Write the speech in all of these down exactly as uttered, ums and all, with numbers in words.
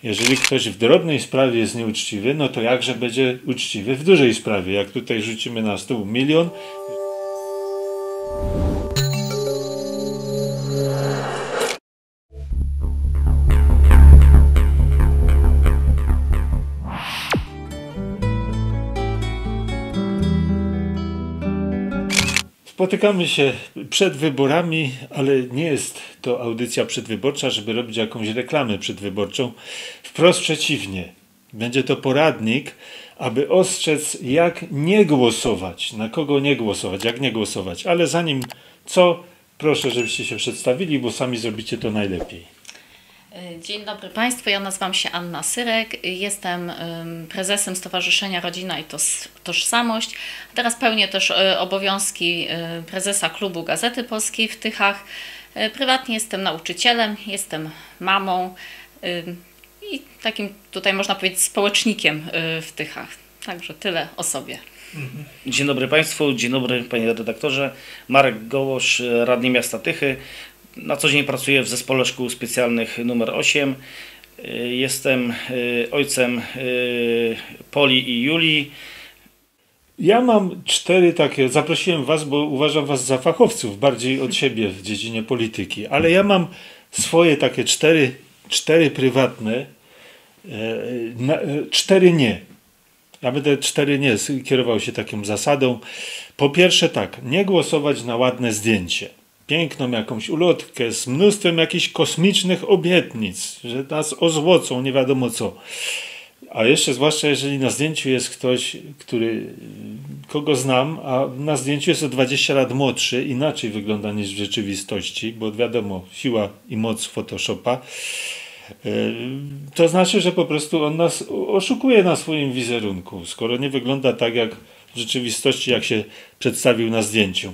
Jeżeli ktoś w drobnej sprawie jest nieuczciwy, no to jakże będzie uczciwy w dużej sprawie? Jak tutaj rzucimy na stół milion. Spotykamy się przed wyborami, ale nie jest to audycja przedwyborcza, żeby robić jakąś reklamę przedwyborczą. Wprost przeciwnie. Będzie to poradnik, aby ostrzec, jak nie głosować, na kogo nie głosować, jak nie głosować. Ale zanim co, proszę, żebyście się przedstawili, bo sami zrobicie to najlepiej. Dzień dobry Państwu, ja nazywam się Anna Syrek, jestem prezesem Stowarzyszenia Rodzina i Tożsamość. Teraz pełnię też obowiązki prezesa klubu Gazety Polskiej w Tychach. Prywatnie jestem nauczycielem, jestem mamą i takim tutaj można powiedzieć społecznikiem w Tychach. Także tyle o sobie. Dzień dobry Państwu, dzień dobry Panie redaktorze. Marek Gołosz, radny miasta Tychy. Na co dzień pracuję w zespole szkół specjalnych numer osiem. Jestem ojcem Poli i Julii. Ja mam cztery takie, zaprosiłem Was, bo uważam Was za fachowców, bardziej od siebie w dziedzinie polityki, ale ja mam swoje takie cztery, cztery prywatne, cztery nie. Ja będę cztery nie kierował się taką zasadą. Po pierwsze tak, nie głosować na ładne zdjęcie. Piękną jakąś ulotkę z mnóstwem jakichś kosmicznych obietnic, że nas ozłocą, nie wiadomo co. A jeszcze zwłaszcza jeżeli na zdjęciu jest ktoś, który, kogo znam, a na zdjęciu jest o dwadzieścia lat młodszy, inaczej wygląda niż w rzeczywistości, bo wiadomo, siła i moc Photoshopa. To znaczy, że po prostu on nas oszukuje na swoim wizerunku, skoro nie wygląda tak jak w rzeczywistości, jak się przedstawił na zdjęciu.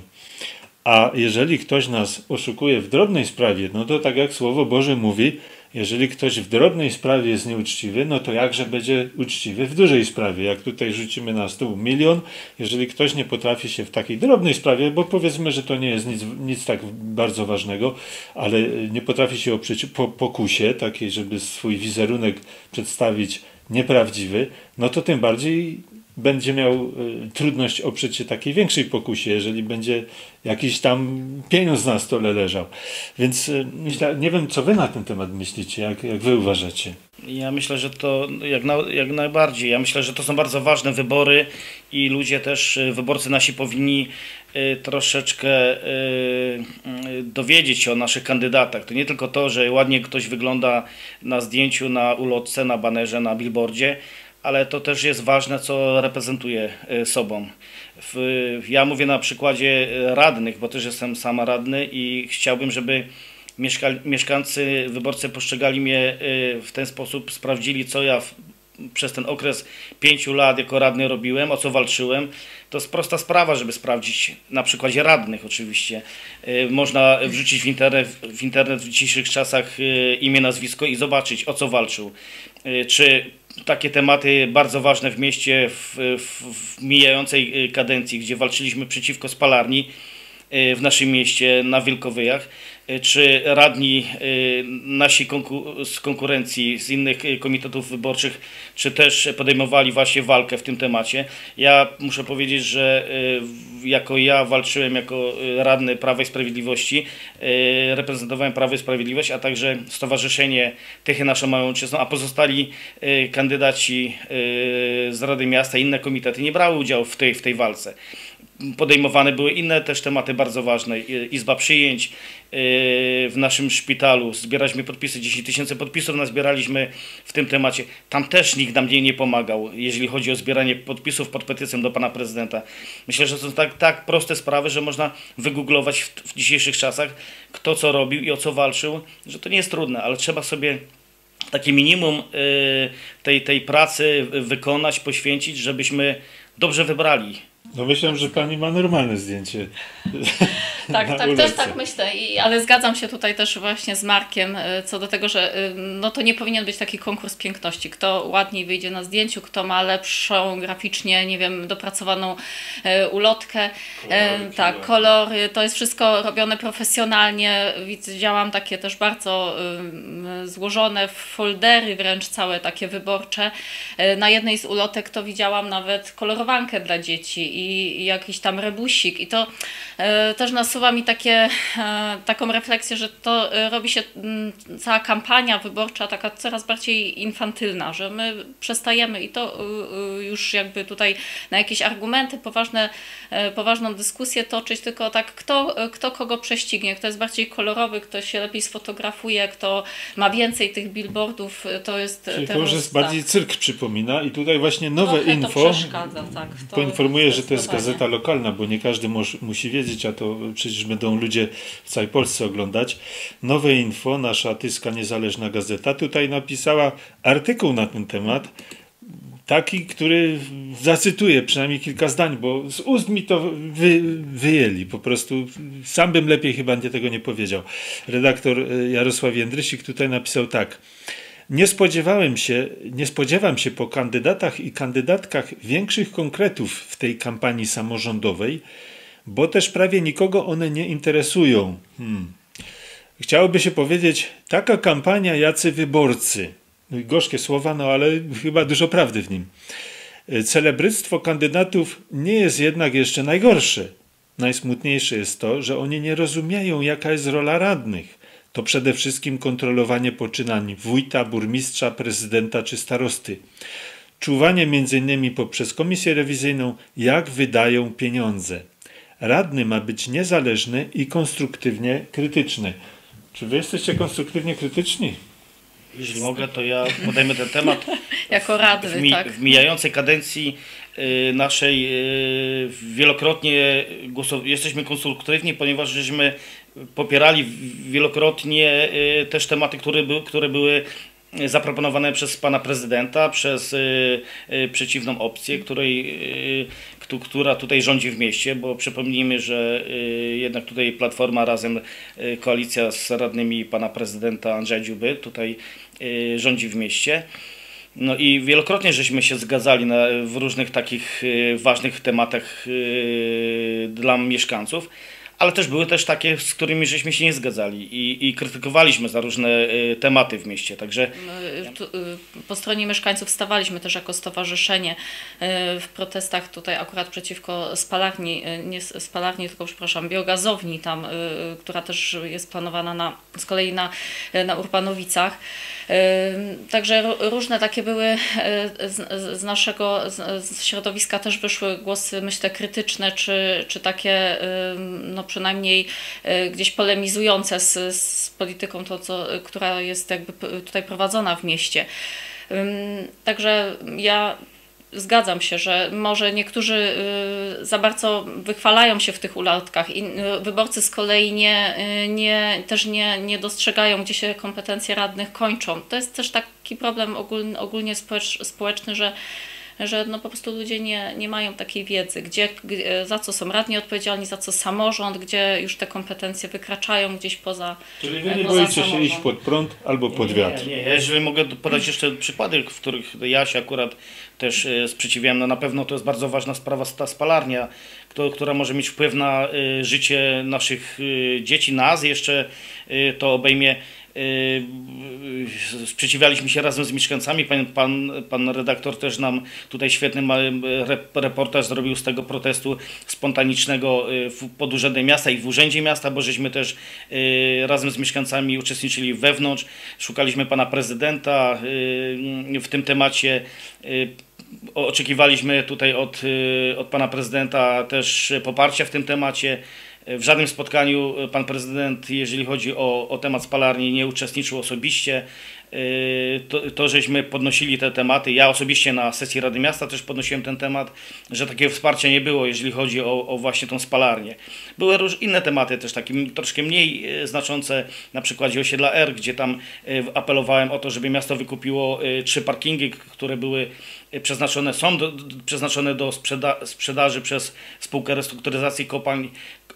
A jeżeli ktoś nas oszukuje w drobnej sprawie, no to tak jak Słowo Boże mówi, jeżeli ktoś w drobnej sprawie jest nieuczciwy, no to jakże będzie uczciwy w dużej sprawie. Jak tutaj rzucimy na stół milion, jeżeli ktoś nie potrafi się w takiej drobnej sprawie, bo powiedzmy, że to nie jest nic, nic tak bardzo ważnego, ale nie potrafi się oprzeć po pokusie, takiej, żeby swój wizerunek przedstawić nieprawdziwy, no to tym bardziej będzie miał y, trudność oprzeć się takiej większej pokusie, jeżeli będzie jakiś tam pieniądz na stole leżał. Więc y, myślę, nie wiem, co wy na ten temat myślicie, jak, jak wy uważacie. Ja myślę, że to jak, na, jak najbardziej. Ja myślę, że to są bardzo ważne wybory i ludzie też, wyborcy nasi powinni y, troszeczkę y, y, dowiedzieć się o naszych kandydatach. To nie tylko to, że ładnie ktoś wygląda na zdjęciu, na ulotce, na banerze, na billboardzie, ale to też jest ważne, co reprezentuje sobą. W, ja mówię na przykładzie radnych, bo też jestem sama radny i chciałbym, żeby mieszka, mieszkańcy, wyborcy postrzegali mnie w ten sposób, sprawdzili, co ja w, przez ten okres pięciu lat jako radny robiłem, o co walczyłem. To jest prosta sprawa, żeby sprawdzić, na przykładzie radnych oczywiście. Można wrzucić w internet, w internet w dzisiejszych czasach imię, nazwisko i zobaczyć, o co walczył. Czy takie tematy bardzo ważne w mieście w, w, w mijającej kadencji, gdzie walczyliśmy przeciwko spalarni w naszym mieście na Wilkowyjach, czy radni nasi konku z konkurencji, z innych komitetów wyborczych, czy też podejmowali właśnie walkę w tym temacie. Ja muszę powiedzieć, że jako ja walczyłem jako radny Prawa i Sprawiedliwości, reprezentowałem Prawo i Sprawiedliwość, a także Stowarzyszenie Tychy Naszą Małą Ojczyzną, a pozostali kandydaci z Rady Miasta, inne komitety nie brały udziału w tej, w tej walce. Podejmowane były inne też tematy bardzo ważne. Izba przyjęć w naszym szpitalu. Zbieraliśmy podpisy, dziesięć tysięcy podpisów nazbieraliśmy w tym temacie. Tam też nikt nam nie pomagał, jeżeli chodzi o zbieranie podpisów pod petycją do pana prezydenta. Myślę, że są tak, tak proste sprawy, że można wygooglować w, w dzisiejszych czasach, kto co robił i o co walczył, że to nie jest trudne, ale trzeba sobie takie minimum tej, tej pracy wykonać, poświęcić, żebyśmy dobrze wybrali. No myślę, że pani ma normalne zdjęcie. Tak, na tak, ulotce. też tak myślę, I, ale zgadzam się tutaj też właśnie z Markiem y, co do tego, że y, no to nie powinien być taki konkurs piękności. Kto ładniej wyjdzie na zdjęciu, kto ma lepszą graficznie, nie wiem, dopracowaną y, ulotkę, Kolory, y, tak, kolory, to jest wszystko robione profesjonalnie. Widziałam takie też bardzo y, złożone foldery, wręcz całe takie wyborcze. Y, na jednej z ulotek to widziałam nawet kolorowankę dla dzieci i, i jakiś tam rebusik i to y, też nasuwa mi takie, e, taką refleksję, że to e, robi się m, cała kampania wyborcza taka coraz bardziej infantylna, że my przestajemy i to y, y, już jakby tutaj na jakieś argumenty, poważne, e, poważną dyskusję toczyć, tylko tak kto, kto kogo prześcignie, kto jest bardziej kolorowy, kto się lepiej sfotografuje, kto ma więcej tych billboardów, to jest Czyli ten to już jest bardziej cyrk przypomina i tutaj właśnie nowe Trochę info to przeszkadza, tak. To poinformuję, że to jest zdecydowanie. gazeta lokalna, bo nie każdy moż, musi wiedzieć, a to przecież będą ludzie w całej Polsce oglądać. Nowe info, nasza tyska niezależna gazeta, tutaj napisała artykuł na ten temat, taki, który zacytuję przynajmniej kilka zdań, bo z ust mi to wy, wyjęli. Po prostu sam bym lepiej chyba nie tego nie powiedział. Redaktor Jarosław Jędrysik tutaj napisał tak. Nie spodziewałem się, nie spodziewam się po kandydatach i kandydatkach większych konkretów w tej kampanii samorządowej, bo też prawie nikogo one nie interesują. Hmm. Chciałoby się powiedzieć, taka kampania, jacy wyborcy. No i gorzkie słowa, no ale chyba dużo prawdy w nim. Celebryctwo kandydatów nie jest jednak jeszcze najgorsze. Najsmutniejsze jest to, że oni nie rozumieją, jaka jest rola radnych. To przede wszystkim kontrolowanie poczynań wójta, burmistrza, prezydenta czy starosty. Czuwanie między innymi poprzez komisję rewizyjną, jak wydają pieniądze. Radny ma być niezależny i konstruktywnie krytyczny. Czy wy jesteście konstruktywnie krytyczni? Jeśli mogę, to ja podejmę ten temat. Jako radny, w, mi, tak. w mijającej kadencji y, naszej y, wielokrotnie głosow- jesteśmy konstruktywni, ponieważ żeśmy popierali wielokrotnie y, też tematy, które, by, które były zaproponowane przez pana prezydenta, przez y, y, przeciwną opcję, której, y, ktu, która tutaj rządzi w mieście, bo przypomnijmy, że y, jednak tutaj Platforma razem, y, koalicja z radnymi pana prezydenta Andrzeja Dziuby tutaj y, rządzi w mieście. No i wielokrotnie żeśmy się zgadzali na, w różnych takich y, ważnych tematach y, dla mieszkańców. Ale też były też takie, z którymi żeśmy się nie zgadzali i, i krytykowaliśmy za różne y, tematy w mieście. Także Tu, y, po stronie mieszkańców stawaliśmy też jako stowarzyszenie y, w protestach tutaj akurat przeciwko spalarni, y, nie spalarni, tylko przepraszam, biogazowni tam, y, która też jest planowana na, z kolei na, na Urbanowicach. Y, Także ró- różne takie były y, z, z naszego z, z środowiska też wyszły głosy, myślę, krytyczne, czy, czy takie y, no przynajmniej y, gdzieś polemizujące z, z polityką, to, co, która jest jakby p- tutaj prowadzona w mieście. Ym, Także ja zgadzam się, że może niektórzy y, za bardzo wychwalają się w tych ulotkach i y, wyborcy z kolei nie, y, nie, też nie, nie dostrzegają, gdzie się kompetencje radnych kończą. To jest też taki problem ogólny, ogólnie społecz, społeczny, że że no po prostu ludzie nie, nie mają takiej wiedzy, gdzie, gdzie, za co są radni odpowiedzialni, za co samorząd, gdzie już te kompetencje wykraczają gdzieś poza Czyli wy nie poza boicie się samorząd. iść pod prąd albo pod wiatr. Nie, nie. Jeżeli mogę podać jeszcze przykłady, w których ja się akurat też e, sprzeciwiałem, no na pewno to jest bardzo ważna sprawa, ta spalarnia, kto, która może mieć wpływ na e, życie naszych e, dzieci, nas jeszcze e, to obejmie. Yy, sprzeciwialiśmy się razem z mieszkańcami. Pan, pan, pan redaktor też nam tutaj świetny mały reportaż zrobił z tego protestu spontanicznego w, pod Urzędem Miasta i w Urzędzie Miasta, bo żeśmy też yy, razem z mieszkańcami uczestniczyli wewnątrz. Szukaliśmy pana prezydenta yy, w tym temacie. Yy, oczekiwaliśmy tutaj od, yy, od pana prezydenta też poparcia w tym temacie. W żadnym spotkaniu pan prezydent, jeżeli chodzi o, o temat spalarni, nie uczestniczył osobiście. to, to żeśmy podnosili te tematy. Ja osobiście na sesji Rady Miasta też podnosiłem ten temat, że takiego wsparcia nie było, jeżeli chodzi o, o właśnie tą spalarnię. Były róż, inne tematy też takie troszkę mniej znaczące, na przykładzie osiedla R, gdzie tam apelowałem o to, żeby miasto wykupiło trzy parkingi, które były przeznaczone, są do, przeznaczone do sprzeda sprzedaży przez spółkę restrukturyzacji kopalń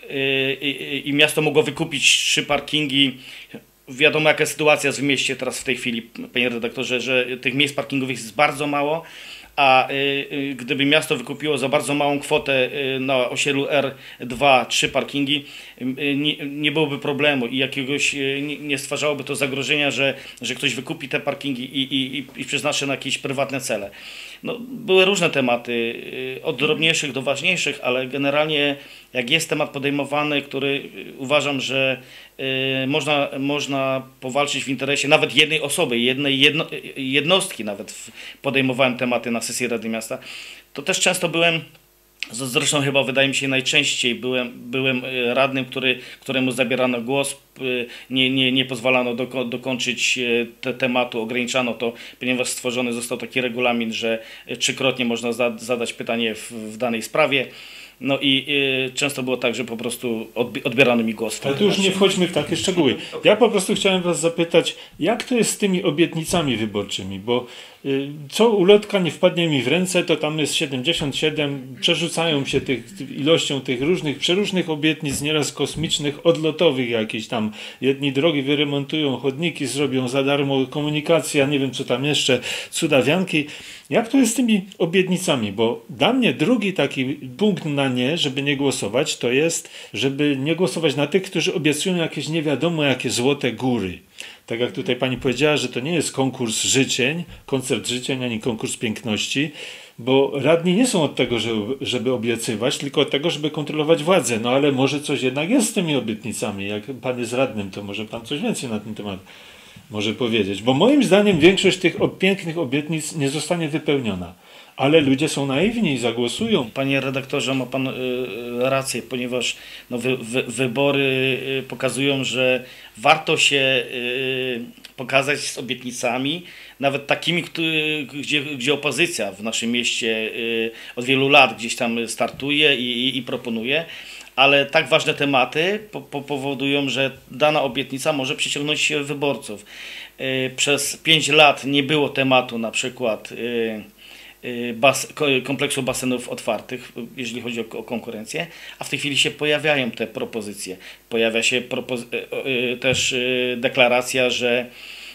i, i miasto mogło wykupić trzy parkingi. Wiadomo, jaka jest sytuacja w mieście teraz w tej chwili, panie redaktorze, że tych miejsc parkingowych jest bardzo mało, a y, y, gdyby miasto wykupiło za bardzo małą kwotę y, na osiedlu R dwa, trzy parkingi, y, nie, nie byłoby problemu i jakiegoś y, nie, nie stwarzałoby to zagrożenia, że, że ktoś wykupi te parkingi i, i, i, i przeznaczy na jakieś prywatne cele. No, były różne tematy, y, od drobniejszych do ważniejszych, ale generalnie jak jest temat podejmowany, który y, uważam, że y, można, można powalczyć w interesie nawet jednej osoby, jednej jedno, jednostki, nawet podejmowałem tematy na sesji Rady Miasta, to też często byłem, zresztą chyba wydaje mi się najczęściej byłem, byłem radnym, który, któremu zabierano głos, nie, nie, nie pozwalano doko, dokończyć te, tematu, ograniczano to, ponieważ stworzony został taki regulamin, że trzykrotnie można za, zadać pytanie w, w danej sprawie. No i y, często było tak, że po prostu odbierano mi głos. Ale tu już nie wchodźmy w takie szczegóły. Ja po prostu chciałem was zapytać, jak to jest z tymi obietnicami wyborczymi, bo y, co ulotka nie wpadnie mi w ręce, to tam jest siedemdziesiąt siedem, przerzucają się tych, ilością tych różnych, przeróżnych obietnic, nieraz kosmicznych, odlotowych jakieś tam. Jedni drogi wyremontują, chodniki zrobią za darmo, komunikacja, nie wiem co tam jeszcze, cudawianki. Jak to jest z tymi obietnicami? Bo dla mnie drugi taki punkt na nie, żeby nie głosować, to jest, żeby nie głosować na tych, którzy obiecują jakieś nie wiadomo jakie złote góry. Tak jak tutaj pani powiedziała, że to nie jest konkurs życzeń, koncert życzeń, ani konkurs piękności, bo radni nie są od tego, żeby, żeby obiecywać, tylko od tego, żeby kontrolować władzę. No ale może coś jednak jest z tymi obietnicami. Jak pan jest radnym, to może pan coś więcej na ten temat może powiedzieć. Bo moim zdaniem większość tych pięknych obietnic nie zostanie wypełniona. Ale ludzie są naiwni i zagłosują. Panie redaktorze, ma pan y, rację, ponieważ no, wy, wy, wybory y, pokazują, że warto się y, pokazać z obietnicami, nawet takimi, który, gdzie, gdzie opozycja w naszym mieście y, od wielu lat gdzieś tam startuje i, i, i proponuje. Ale tak ważne tematy po, po powodują, że dana obietnica może przyciągnąć wyborców. Y, przez pięć lat nie było tematu na przykład y, y, bas, kompleksu basenów otwartych, jeżeli chodzi o, o konkurencję, a w tej chwili się pojawiają te propozycje. Pojawia się propozy y, y, też y, deklaracja, że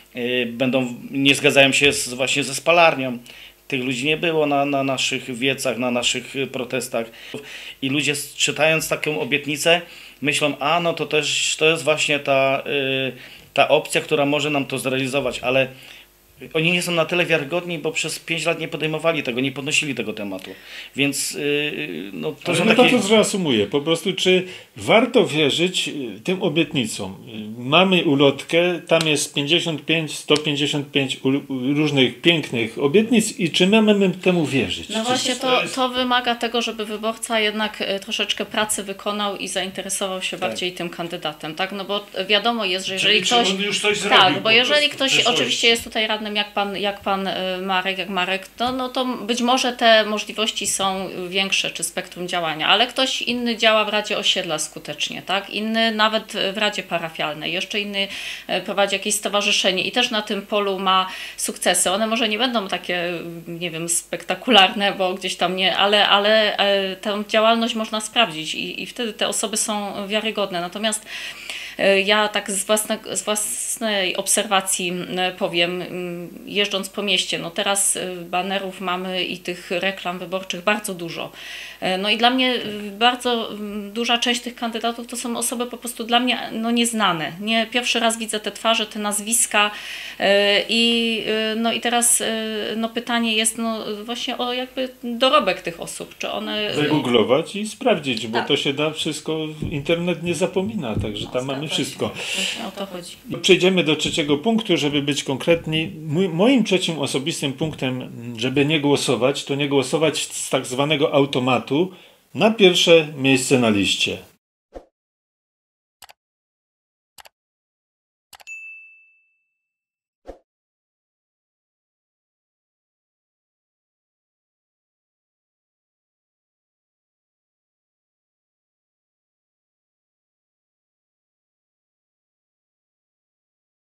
y, będą, nie zgadzają się z, właśnie ze spalarnią. Tych ludzi nie było na, na naszych wiecach, na naszych protestach. I ludzie czytając taką obietnicę myślą, a no to też to jest właśnie ta, y, ta opcja, która może nam to zrealizować, ale oni nie są na tyle wiarygodni, bo przez pięć lat nie podejmowali tego, nie podnosili tego tematu. Więc yy, no, to Ale są no takie... to zreasumuję. Po prostu, czy warto wierzyć tym obietnicom? Mamy ulotkę, tam jest pięćdziesiąt pięć, sto pięćdziesiąt pięć różnych pięknych obietnic i czy my mamy temu wierzyć? No właśnie, to, to wymaga tego, żeby wyborca jednak troszeczkę pracy wykonał i zainteresował się tak. bardziej tym kandydatem, tak? No bo wiadomo jest, że jeżeli Czyli ktoś... on już coś tak, zrobił bo jeżeli prostu, ktoś oczywiście jest tutaj radnym jak pan, jak pan Marek, jak Marek, to, no to być może te możliwości są większe, czy spektrum działania, ale ktoś inny działa w Radzie Osiedla skutecznie, tak? Inny nawet w Radzie Parafialnej, jeszcze inny prowadzi jakieś stowarzyszenie i też na tym polu ma sukcesy. One może nie będą takie, nie wiem, spektakularne, bo gdzieś tam nie, ale, ale tę działalność można sprawdzić i, i wtedy te osoby są wiarygodne. Natomiast ja tak z, własne, z własnej obserwacji powiem, jeżdżąc po mieście, no teraz banerów mamy i tych reklam wyborczych bardzo dużo. No i dla mnie bardzo duża część tych kandydatów to są osoby po prostu dla mnie no, nieznane. Nie, pierwszy raz widzę te twarze, te nazwiska i, no, i teraz no, pytanie jest no, właśnie o jakby dorobek tych osób. Czy one... Wygooglować i sprawdzić, bo tak. to się da wszystko, internet nie zapomina, także tam no, mamy wszystko. Właśnie o to chodzi. Przejdziemy do trzeciego punktu, żeby być konkretni. Mój, moim trzecim osobistym punktem, żeby nie głosować, to nie głosować z tak zwanego automatu na pierwsze miejsce na liście.